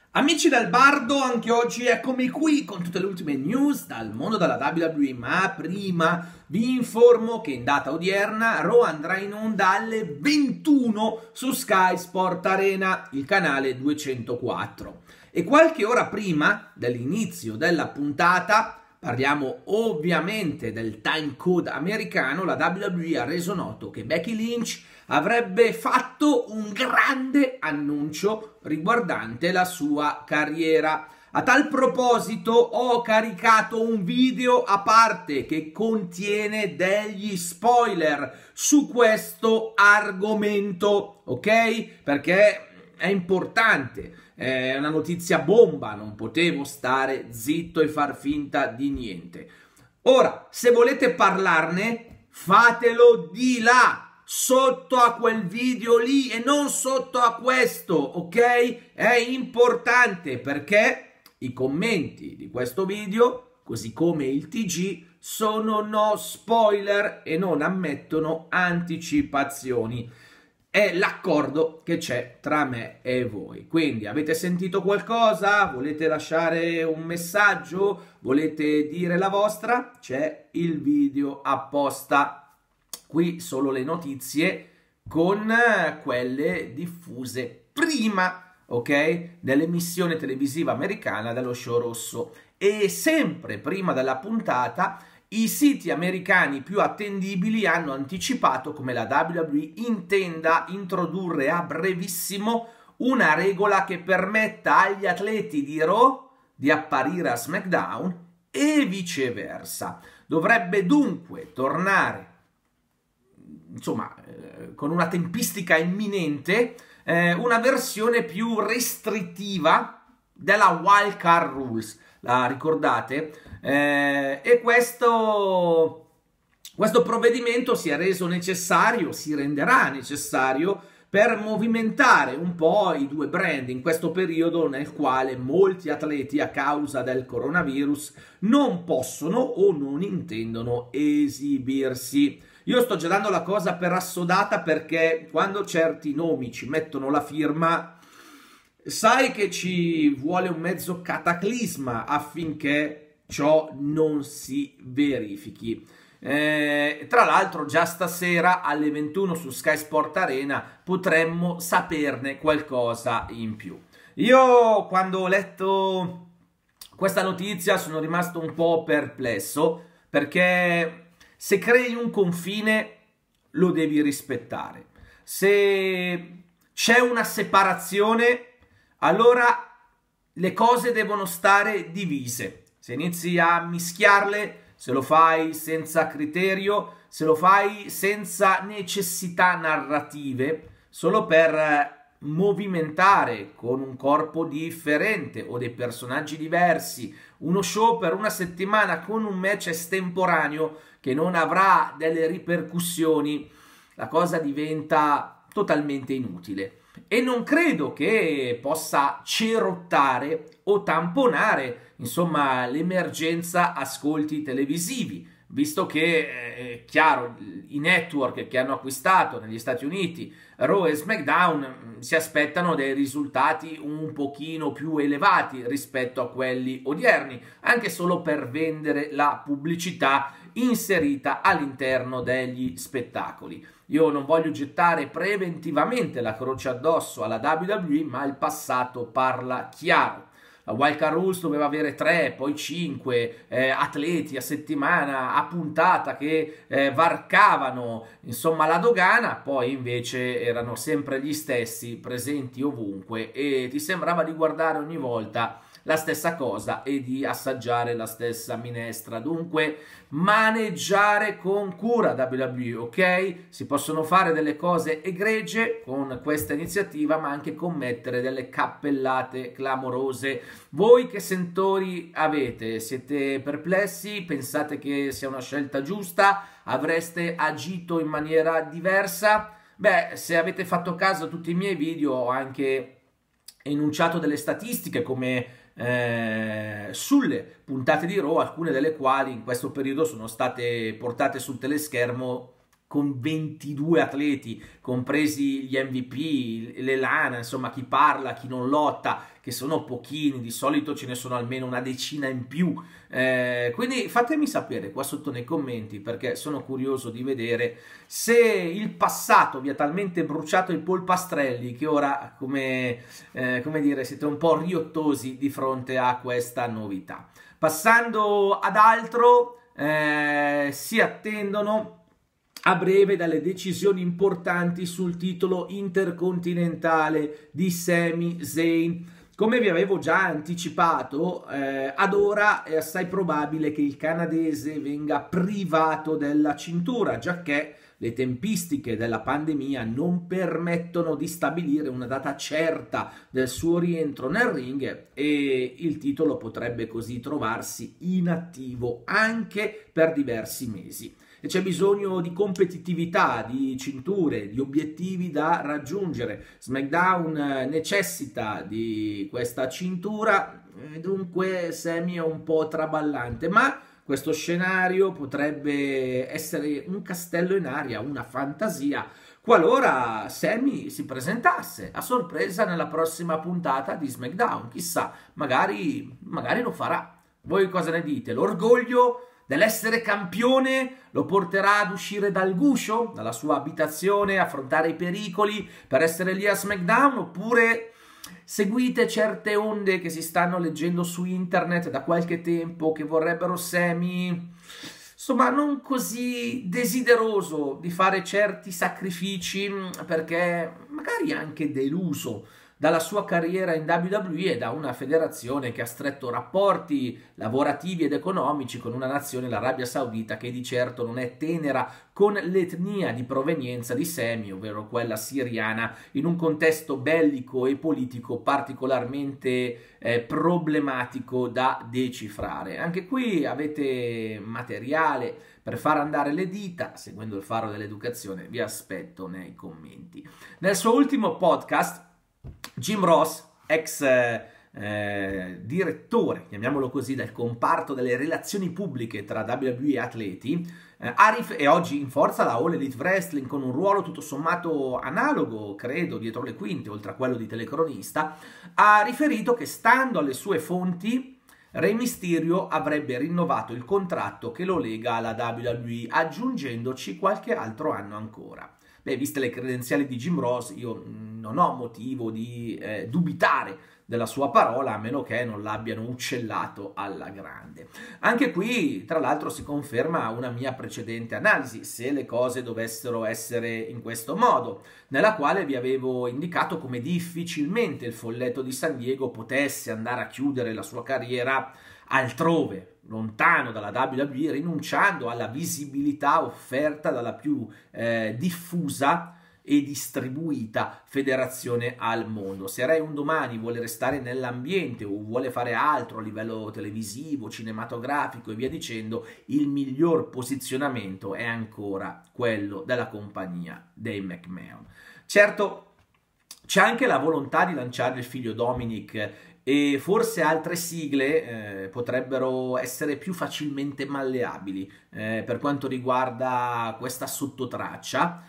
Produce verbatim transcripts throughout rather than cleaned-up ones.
Amici del Bardo, anche oggi eccomi qui con tutte le ultime news dal mondo della W W E, ma prima vi informo che in data odierna Raw andrà in onda alle ventuno su Sky Sport Arena, il canale duecentoquattro. E qualche ora prima dell'inizio della puntata, parliamo ovviamente del time code americano, la W W E ha reso noto che Becky Lynch avrebbe fatto un grande annuncio riguardante la sua carriera. A tal proposito ho caricato un video a parte che contiene degli spoiler su questo argomento, ok? Perché è importante, è una notizia bomba, non potevo stare zitto e far finta di niente. Ora, se volete parlarne, fatelo di là, sotto a quel video lì e non sotto a questo, ok? È importante perché i commenti di questo video, così come il T G, sono no spoiler e non ammettono anticipazioni. È l'accordo che c'è tra me e voi. Quindi avete sentito qualcosa? Volete lasciare un messaggio? Volete dire la vostra? C'è il video apposta. Qui solo le notizie con quelle diffuse prima, ok? Dell'emissione televisiva americana dello show rosso. E sempre prima della puntata i siti americani più attendibili hanno anticipato come la W W E intenda introdurre a brevissimo una regola che permetta agli atleti di Raw di apparire a SmackDown e viceversa. Dovrebbe dunque tornare, insomma, eh, con una tempistica imminente, eh, una versione più restrittiva della Wild Card Rules. La ricordate? Eh, e questo, questo provvedimento si è reso necessario, si renderà necessario per movimentare un po' i due brand in questo periodo nel quale molti atleti a causa del coronavirus non possono o non intendono esibirsi. Io sto già dando la cosa per assodata perché quando certi nomi ci mettono la firma, sai che ci vuole un mezzo cataclisma affinché ciò non si verifichi. Eh, tra l'altro già stasera alle ventuno su Sky Sport Arena potremmo saperne qualcosa in più. Io quando ho letto questa notizia sono rimasto un po' perplesso perché se crei un confine lo devi rispettare. Se c'è una separazione, allora le cose devono stare divise. Se inizi a mischiarle, se lo fai senza criterio, se lo fai senza necessità narrative, solo per movimentare con un corpo differente o dei personaggi diversi, uno show per una settimana con un match estemporaneo che non avrà delle ripercussioni, la cosa diventa totalmente inutile. E non credo che possa cerottare o tamponare, insomma, l'emergenza ascolti televisivi, visto che, è chiaro, i network che hanno acquistato negli Stati Uniti Raw e SmackDown si aspettano dei risultati un pochino più elevati rispetto a quelli odierni, anche solo per vendere la pubblicità inserita all'interno degli spettacoli. Io non voglio gettare preventivamente la croce addosso alla W W E, ma il passato parla chiaro. La Wild Card Rules doveva avere tre, poi cinque eh, atleti a settimana, a puntata, che eh, varcavano insomma la dogana, poi invece erano sempre gli stessi presenti ovunque e ti sembrava di guardare ogni volta la stessa cosa e di assaggiare la stessa minestra. Dunque maneggiare con cura W W E, ok? Si possono fare delle cose egregie con questa iniziativa, ma anche commettere delle cappellate clamorose. Voi che sentori avete? Siete perplessi? Pensate che sia una scelta giusta? Avreste agito in maniera diversa? Beh, se avete fatto caso a tutti i miei video ho anche enunciato delle statistiche come eh, sulle puntate di Raw, alcune delle quali in questo periodo sono state portate sul teleschermo con ventidue atleti, compresi gli M V P, le lana, insomma chi parla, chi non lotta, che sono pochini, di solito ce ne sono almeno una decina in più, eh, quindi fatemi sapere qua sotto nei commenti, perché sono curioso di vedere se il passato vi ha talmente bruciato i polpastrelli che ora, come, eh, come dire, siete un po' riottosi di fronte a questa novità. Passando ad altro, eh, si attendono a breve dalle decisioni importanti sul titolo intercontinentale di Sami Zayn. Come vi avevo già anticipato, eh, ad ora è assai probabile che il canadese venga privato della cintura, giacché le tempistiche della pandemia non permettono di stabilire una data certa del suo rientro nel ring e il titolo potrebbe così trovarsi inattivo anche per diversi mesi. E c'è bisogno di competitività, di cinture, di obiettivi da raggiungere. SmackDown necessita di questa cintura, dunque Sami è un po' traballante, ma questo scenario potrebbe essere un castello in aria, una fantasia, qualora Sami si presentasse a sorpresa nella prossima puntata di SmackDown. Chissà, magari, magari lo farà. Voi cosa ne dite? L'orgoglio dell'essere campione lo porterà ad uscire dal guscio, dalla sua abitazione, affrontare i pericoli per essere lì a SmackDown, oppure seguite certe onde che si stanno leggendo su internet da qualche tempo che vorrebbero Sami, insomma, non così desideroso di fare certi sacrifici perché magari anche deluso dalla sua carriera in W W E e da una federazione che ha stretto rapporti lavorativi ed economici con una nazione, l'Arabia Saudita, che di certo non è tenera con l'etnia di provenienza di Sami, ovvero quella siriana, in un contesto bellico e politico particolarmente eh, problematico da decifrare. Anche qui avete materiale per far andare le dita, seguendo il faro dell'educazione, vi aspetto nei commenti. Nel suo ultimo podcast, Jim Ross, ex eh, eh, direttore, chiamiamolo così, del comparto delle relazioni pubbliche tra W W E e atleti, eh, Arif, e oggi in forza la All Elite Wrestling con un ruolo tutto sommato analogo, credo, dietro le quinte, oltre a quello di telecronista, ha riferito che, stando alle sue fonti, Rey Mysterio avrebbe rinnovato il contratto che lo lega alla W W E, aggiungendoci qualche altro anno ancora. Beh, viste le credenziali di Jim Ross, io non ho motivo di eh, dubitare della sua parola, a meno che non l'abbiano uccellato alla grande. Anche qui, tra l'altro, si conferma una mia precedente analisi, se le cose dovessero essere in questo modo, nella quale vi avevo indicato come difficilmente il folletto di San Diego potesse andare a chiudere la sua carriera altrove, lontano dalla W W E, rinunciando alla visibilità offerta dalla più eh, diffusa e distribuita federazione al mondo. Se Rey un domani vuole restare nell'ambiente o vuole fare altro a livello televisivo, cinematografico e via dicendo, il miglior posizionamento è ancora quello della compagnia dei McMahon. Certo, c'è anche la volontà di lanciare il figlio Dominic, e forse altre sigle eh, potrebbero essere più facilmente malleabili eh, per quanto riguarda questa sottotraccia.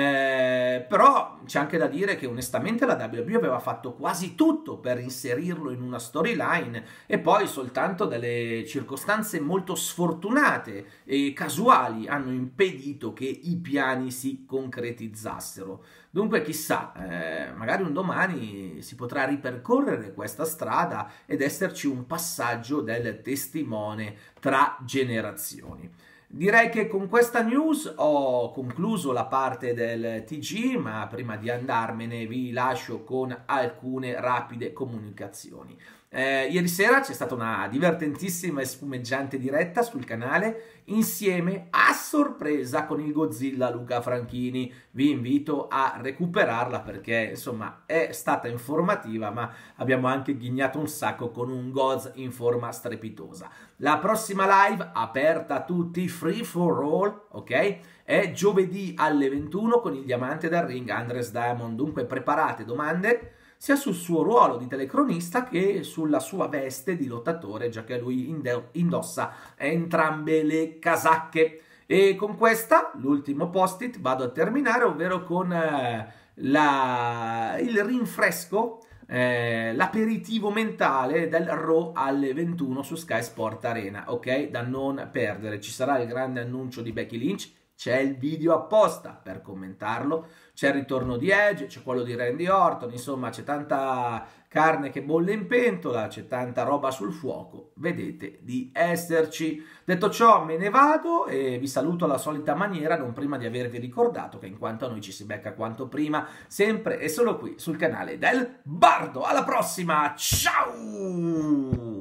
Eh, però c'è anche da dire che onestamente la W W E aveva fatto quasi tutto per inserirlo in una storyline e poi soltanto delle circostanze molto sfortunate e casuali hanno impedito che i piani si concretizzassero. Dunque chissà, eh, magari un domani si potrà ripercorrere questa strada ed esserci un passaggio del testimone tra generazioni. Direi che con questa news ho concluso la parte del T G, ma prima di andarmene vi lascio con alcune rapide comunicazioni. Eh, ieri sera c'è stata una divertentissima e spumeggiante diretta sul canale insieme a sorpresa con il Godzilla Luca Franchini. Vi invito a recuperarla perché insomma è stata informativa, ma abbiamo anche ghignato un sacco con un Goz in forma strepitosa. La prossima live aperta a tutti, free for all, ok? È giovedì alle ventuno con il diamante del ring Andres Diamond, dunque preparate domande sia sul suo ruolo di telecronista che sulla sua veste di lottatore, già che lui indossa entrambe le casacche. E con questa, l'ultimo post-it, vado a terminare, ovvero con eh, la, il rinfresco, eh, l'aperitivo mentale del Raw alle ventuno su Sky Sport Arena, ok? Da non perdere. Ci sarà il grande annuncio di Becky Lynch, c'è il video apposta per commentarlo, c'è il ritorno di Edge, c'è quello di Randy Orton, insomma c'è tanta carne che bolle in pentola, c'è tanta roba sul fuoco, vedete di esserci. Detto ciò me ne vado e vi saluto alla solita maniera, non prima di avervi ricordato che in quanto a noi ci si becca quanto prima, sempre e solo qui sul canale del Bardo. Alla prossima, ciao!